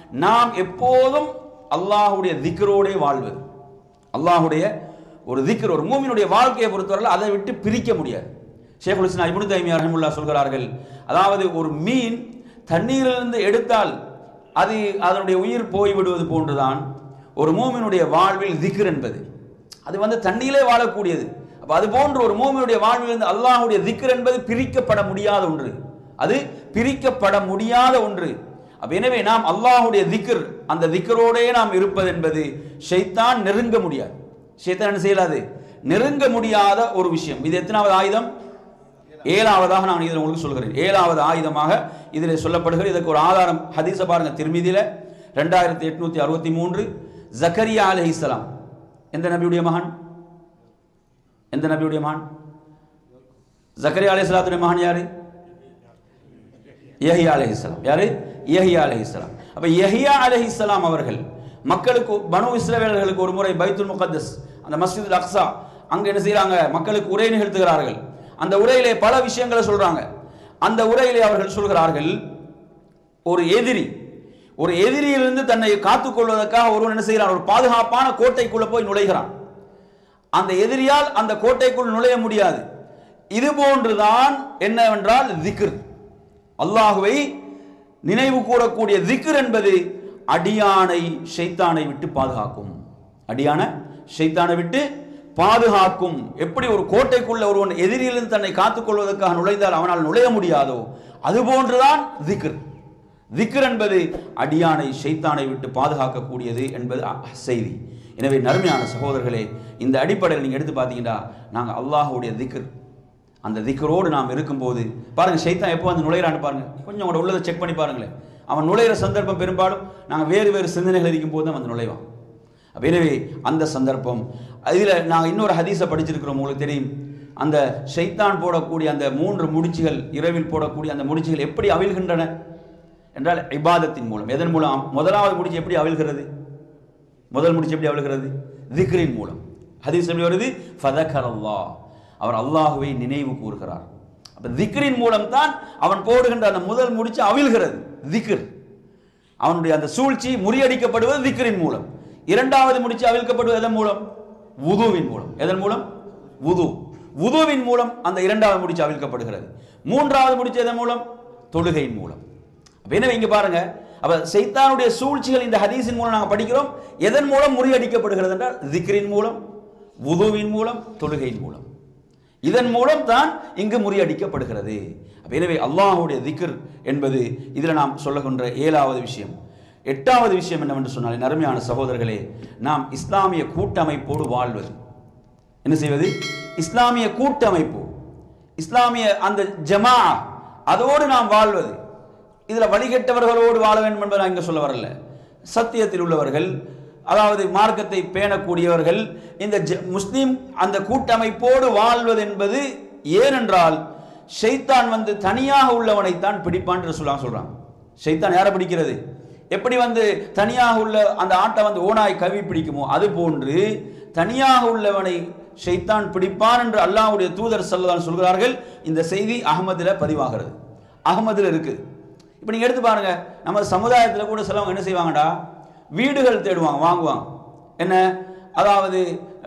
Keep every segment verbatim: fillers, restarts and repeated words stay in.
நாம் எப்போதும் அல்லாஹ்வுடைய திக்ரோடே வாழ்வது. அல்லாஹ்வுடைய ஒரு திக்ர் ஒரு மூமினுடைய வாழ்க்கையை பொறுத்தவரை அதை விட்டு பிரிக்க முடியாது. ஷேகுல் இஸ்லாம் இப்னு தைமியா ரஹிமஹுல்லாஹ் சொல்கிறார்கள், அதாவது ஒரு மீன் தண்ணீரிலிருந்து எடுத்தால் அது அதனுடைய உயிர் போய்விடுவது போன்றுதான் ஒரு மூமினுடைய வாழ்வில் திக்ர் என்பது. அது வந்து தண்ணீரிலே வாழக்கூடியது. அப்ப அது போன்று ஒரு மூமினுடைய வாழ்வில் இருந்து அல்லாஹ்வுடைய திக்ர் என்பது பிரிக்கப்பட முடியாத ஒன்று. அது பிரிக்கப்பட முடியாத ஒன்று. அப்ப எனவே நாம் அல்லாஹ்வுடைய திக்ர், அந்த திக்ரோடே நாம் இருப்பது என்பது ஷைத்தான் நெருங்க முடியாது. ஷைத்தான் என்ன செய்யலாது? நெருங்க முடியாத ஒரு விஷயம். இது எத்தனாவது ஆயுதம்? ஏழாவதாக நான் இதில் உங்களுக்கு சொல்கிறேன். ஏழாவது ஆயுதமாக இதில் சொல்லப்படுகிறது. இதற்கு ஒரு ஆதாரம் ஹதீஸை பாருங்க. திர்மிதியில ரெண்டாயிரத்தி எட்நூத்தி அறுபத்தி மூன்று ஜக்கரியா அலைஹிஸ்ஸலாம். எந்த நபியுடைய மகன்? எந்த நபியுடைய மகன்? ஜக்கரியா அலைஹிஸ்ஸலாத்துடைய மகன் யாரு? யஹ்யா அலைஹிஸ்ஸலாம். யாரு? யஹ்யா அலைஹிஸ்ஸலாம். அப்ப யஹ்யா அலைஹிஸ்ஸலாம் அவர்கள் மக்களுக்கு, பனு இஸ்ரவேலர்களுக்கு ஒரு முறை பைத்துல் முகத்தஸ், அந்த மஸ்ஜிதுல் அக்ஸா, அங்க என்ன செய்யறாங்க? மக்களுக்கு உரை நிகழ்த்துகிறார்கள். அந்த உரையிலே பல விஷயங்களை சொல்றாங்க. அந்த உரையிலே அவர்கள் சொல்கிறார்கள், ஒரு எதிரி ஒரு எதிரியிலிருந்து தன்னை காத்துக் கொள்வதற்காக ஒருவன் என்ன செய்கிறான்? ஒரு பாதுகாப்பான கோட்டைக்குள்ள போய் நுழைகிறான். அந்த எதிரியால் அந்த கோட்டைக்குள் நுழைய முடியாது. இது போன்றுதான் என்னவென்றால் திக்ர், அல்லாஹுவை நினைவு கூறக்கூடிய திக்ர் என்பது அடியானை ஷைத்தானை விட்டு பாதுகாக்கும். அடியான ஷைத்தானை விட்டு பாதுகாக்கும். எப்படி ஒரு கோட்டைக்குள்ள ஒருவன் எதிரியிலிருந்து தன்னை காத்துக் கொள்வதற்காக நுழைந்தால் அவனால் நுழைய முடியாதோ அதுபோன்றுதான் திக்ர். திக்ர் என்பது அடியானை ஷைத்தானை விட்டு பாதுகாக்கக்கூடியது என்பது செய்தி. எனவே நறுமையான சகோதரர்களே, இந்த அடிப்படையில் நீங்க எடுத்து பார்த்தீங்கன்னா நாங்கள் அல்லாஹ்வுடைய திக்ர், அந்த திக்ரோடு நாம் இருக்கும்போது பாருங்க, ஷைத்தான் எப்போ வந்து நுழையிறான்னு பாருங்க. கொஞ்சம் உங்களோட உள்ளதை செக் பண்ணி பாருங்களேன். அவன் நுழையிற சந்தர்ப்பம் பெரும்பாலும் நாங்கள் வேறு வேறு சிந்தனைகள் இருக்கும் போது தான் வந்து நுழைவான். எனவே அந்த சந்தர்ப்பம் இதில் நாங்கள் இன்னொரு ஹதீஸை படிச்சிருக்கிறோம். உங்களுக்கு தெரியும், அந்த ஷைத்தான் போடக்கூடிய அந்த மூன்று முடிச்சுகள், இரவில் போடக்கூடிய அந்த முடிச்சுகள் எப்படி அவிழ்கின்றன என்றால் இபாதத்தின் மூலம். எதன் மூலம்? முதலாவது முடிச்சு எப்படி அவிழ்கிறது? முதல் முடிச்சு எப்படி அவிழ்கிறது? திக்ரின் மூலம். ஹதீஸ் எப்படி வருது? ஃபதகரல்லாஹ், அவர் அல்லாஹுவை நினைவு கூறுகிறார். அப்ப திக்ரின் மூலம் தான் அவன் போடுகின்ற அந்த முதல் முடிச்சு அவிழ்கிறது. திக்ர், அவனுடைய அந்த சூழ்ச்சி முறியடிக்கப்படுவது திக்ரின் மூலம். இரண்டாவது முடிச்சு அவிழ்க்கப்படுவது எதன் மூலம்? வுதுவின் மூலம். எதன் மூலம்? வுது. வுதுவின் மூலம் அந்த இரண்டாவது முடிச்சு அவிழ்க்கப்படுகிறது. மூன்றாவது முடிச்சு எதன் மூலம்? தொழுகையின் மூலம். எனவே இங்க பாருங்க, அப்ப ஷைத்தானுடைய சூழ்ச்சிகள் இந்த ஹதீஸின் மூலம் நாங்கள் படிக்கிறோம். எதன் மூலம் முறியடிக்கப்படுகிறது என்றால் திக்ரின் மூலம், வுதுவின் மூலம், தொழுகையின் மூலம். இதன் மூலம் தான் இங்கு முறியடிக்கப்படுகிறது. எனவே அல்லாஹ்வுடைய திக்ர் என்பது இதில் நாம் சொல்லுகின்ற ஏழாவது விஷயம். எட்டாவது விஷயம் என்னவென்று சொன்னால், அருமையான சகோதரர்களே, நாம் இஸ்லாமிய கூட்டமைப்போடு வாழ்வது. என்ன செய்வது? இஸ்லாமிய கூட்டமைப்பு, இஸ்லாமிய அந்த ஜமா, அதோடு நாம் வாழ்வது. இதில் வழிகட்டவர்களோடு வாழ வேண்டும் என்பதை நான் இங்கே சொல்ல வரல. சத்தியத்தில் உள்ளவர்கள், அதாவது மார்க்கத்தை பேணக்கூடியவர்கள், இந்த முஸ்லீம் அந்த கூட்டமைப்போடு வாழ்வது என்பது ஏனென்றால் ஷைத்தான் வந்து தனியாக உள்ளவனைத்தான் பிடிப்பான் என்று சொல்ல சொல்றான். ஷைத்தான் யாரை பிடிக்கிறது? எப்படி வந்து தனியாக உள்ள அந்த ஆட்டை வந்து ஓனாய் கவி பிடிக்குமோ அது போன்று தனியாக உள்ளவனை ஷைத்தான் பிடிப்பான் என்று அல்லாஹ்வுடைய தூதர் ஸல்லல்லாஹு அலைஹி வஸல்லம் சொல்கிறார்கள். இந்த செய்தி அஹ்மதுல பதிவாகிறது, அஹ்மதுல இருக்கு. இப்போ நீங்க எடுத்து பாருங்க, நம்ம சமுதாயத்தில் கூட சிலவங்க என்ன செய்வாங்கடா, வீடுகள் தேடுவாங்க, வாங்குவாங்க. என்ன, அதாவது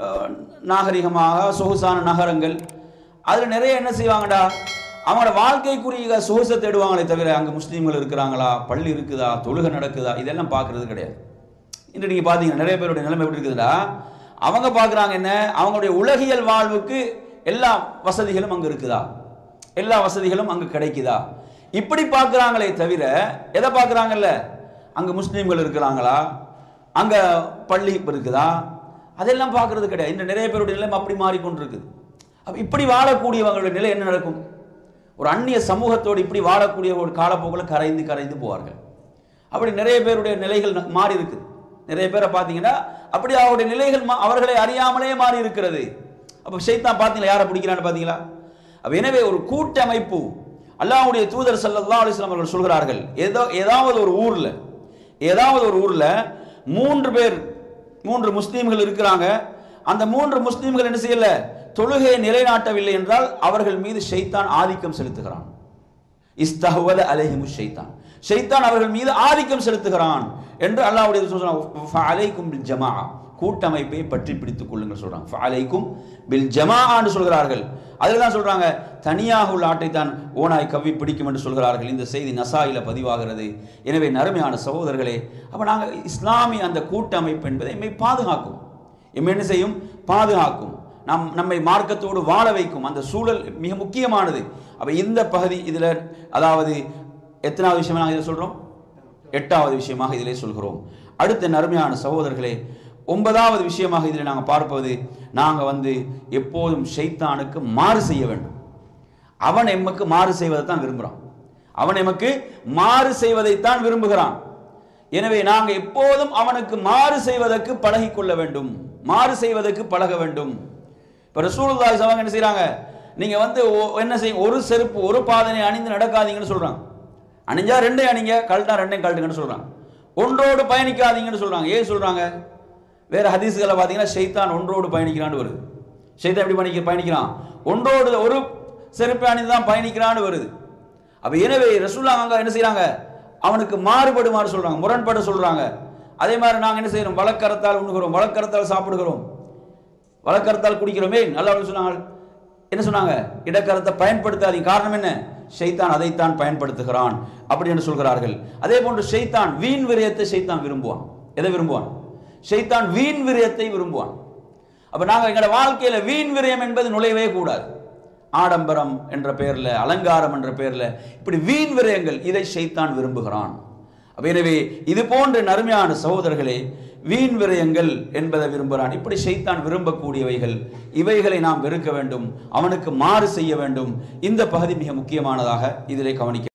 நாகரிகமாக சொகுசான நகரங்கள், அதில் நிறைய என்ன செய்வாங்கடா, அவங்களோட வாழ்க்கைக்குரிய சொகுசை தேடுவாங்களே தவிர அங்கே முஸ்லீம்கள் இருக்கிறாங்களா, பள்ளி இருக்குதா, தொழுகை நடக்குதா, இதெல்லாம் பார்க்கறது கிடையாது. இன்று நீங்கள் பார்த்தீங்கன்னா நிறைய பேருடைய நிலைமை எப்படி இருக்குதுடா, அவங்க பார்க்குறாங்க என்ன, அவங்களுடைய உலகியல் வாழ்வுக்கு எல்லா வசதிகளும் அங்கே இருக்குதா, எல்லா வசதிகளும் அங்கே கிடைக்குதா, இப்படி பார்க்குறாங்களே தவிர எதை பார்க்குறாங்கல்ல, அங்கே முஸ்லீம்கள் இருக்கிறாங்களா, அங்கே பள்ளி இருக்குதா, அதெல்லாம் பார்க்கறது கிடையாது. இன்று நிறைய பேருடைய நிலைமை அப்படி மாறிக்கொண்டிருக்குது. அப்போ இப்படி வாழக்கூடியவங்களுடைய நிலை என்ன நடக்கும்? ஒரு அந்நிய சமூகத்தோடு இப்படி வாழக்கூடிய ஒரு காலப்போக்கில் கரைந்து கரைந்து போவார்கள். அப்படி நிறைய பேருடைய நிலைகள் மாறி இருக்குது. நிறைய பேரை பார்த்தீங்கன்னா அப்படி அவருடைய நிலைகள் அவர்களை அறியாமலே மாறி இருக்கிறது. அப்போ ஷைத்தான் பார்த்தீங்களா யாரை பிடிக்கிறான்னு பார்த்தீங்களா? அப்போ எனவே ஒரு கூட்டமைப்பு, அல்லாஹ்வுடைய தூதர் ஸல்லல்லாஹு அலைஹி வஸல்லம் அவர்கள் சொல்கிறார்கள், ஏதோ ஏதாவது ஒரு ஊர்ல ஏதாவது ஒரு ஊர்ல மூன்று பேர் மூன்று முஸ்லீம்கள் இருக்கிறாங்க. அந்த மூன்று முஸ்லீம்கள் என்ன செய்யல, தொழுகையை நிலைநாட்டவில்லை என்றால் அவர்கள் மீது ஷைத்தான் ஆதிக்கம் செலுத்துகிறான். இஸ்தஹ்வத அலைஹிமு ஷைத்தான், ஷைத்தான் அவர்கள் மீது ஆதிக்கம் செலுத்துகிறான் என்று அல்லாஹ்வுடைய ரசூல் சொல்றாங்க. ஃபஅலைக்கும் பில் ஜமாஅ, கூட்டமைப்பை பற்றி பிடித்துக் கொள்ளுங்கள் சொல்றாங்க. ஃபஅலைக்கும் பில் ஜமாஅன்னு சொல்கிறார்கள். அதில் தான் சொல்றாங்க, தனியாக உள்ள ஆட்டை தான் ஓனாய் கவ்வி பிடிக்கும் என்று சொல்கிறார்கள். இந்த செய்தி நசாயில பதிவாகிறது. எனவே நறுமையான சகோதரர்களே, அப்ப நாங்கள் இஸ்லாமிய அந்த கூட்டமைப்பு என்பதை எம்மை பாதுகாக்கும், எம்மை என்ன செய்யும், பாதுகாக்கும், நம் நம்மை மார்க்கத்தோடு வாழ வைக்கும். அந்த சூழல் மிக முக்கியமானது. அப்ப இந்த பகுதி இதுல, அதாவது எத்தனாவது விஷயமா நாங்கள் இதில் சொல்றோம், எட்டாவது விஷயமாக இதிலே சொல்கிறோம். அடுத்த நறுமையான சகோதரர்களே, ஒன்பதாவது விஷயமாக இதில் நாங்கள் பார்ப்பது, நாங்கள் வந்து எப்போதும் ஷைத்தானுக்கு மாறு செய்ய வேண்டும். அவன் எமக்கு மாறு செய்வதை தான் விரும்புகிறான், அவன் எமக்கு மாறு செய்வதைத்தான் விரும்புகிறான். எனவே நாங்கள் எப்போதும் அவனுக்கு மாறு செய்வதற்கு பழகிக் கொள்ள வேண்டும், மாறு செய்வதற்கு பழக வேண்டும். இப்போ ரசூலுல்லாஹி ஸல்லல்லாஹு அலைஹி வஸல்லம் என்ன செய்யறாங்க, நீங்க வந்து என்ன செய்யுங்க, ஒரு செருப்பு ஒரு பாதனை அணிந்து நடக்காதீங்கன்னு சொல்றாங்க. அணிஞ்சா ரெண்டே அணிங்க, கழட்டா ரெண்டையும் கழட்டுங்கன்னு சொல்றாங்க. ஒன்றோடு பயணிக்காதீங்கன்னு சொல்றாங்க. ஏன் சொல்றாங்க? வேற ஹதீஸ்களை பார்த்தீங்கன்னா ஷைத்தான் ஒன்றோடு பயணிக்கிறான்னு வருது. ஷைத்தான் எப்படி பயணிக்க பயணிக்கிறான் ஒன்றோடு ஒரு செருப்பை அணிந்து தான் பயணிக்கிறான்னு வருது. அப்ப எனவே ரசூலுல்லாஹ் அங்க என்ன செய்யறாங்க, அவனுக்கு மாறுபடுமாறு சொல்றாங்க, முரண்பட சொல்றாங்க. அதே மாதிரி நாங்க என்ன செய்யறோம், வலக்கரத்தால் உண்ணுகிறோம், வலக்கரத்தால் சாப்பிடுகிறோம், வலக்கரத்தால் குடிக்கிறோமே. நல்லா சொன்னாங்க, என்ன சொன்னாங்க, இடக்கரத்தை பயன்படுத்தாதீங்க. காரணம் என்ன, ஷைத்தான் அதைத்தான் பயன்படுத்துகிறான் அப்படி என்று சொல்கிறார்கள். அதே போன்று ஷைத்தான் வீண் விரயத்தை ஷைத்தான் விரும்புவான். எதை விரும்புவான்? ஷைத்தான் வீண் விரயத்தை விரும்புவான். அப்ப நாங்க எங்களோட வாழ்க்கையில வீண் விரயம் என்பது நுழையவே கூடாது. ஆடம்பரம் என்ற பெயர்ல, அலங்காரம் என்ற பெயர்ல இப்படி வீண் விரயங்கள், இதை ஷைத்தான் விரும்புகிறான். எனவே இது போன்ற நறுமையான சகோதரர்களே, வீண் விரயங்கள் என்பதை விரும்புகிறான். இப்படி ஷைத்தான் விரும்பக்கூடியவைகள், இவைகளை நாம் வெறுக்க வேண்டும், அவனுக்கு மாறு செய்ய வேண்டும். இந்த பகுதி மிக முக்கியமானதாக இதிலே கவனிக்க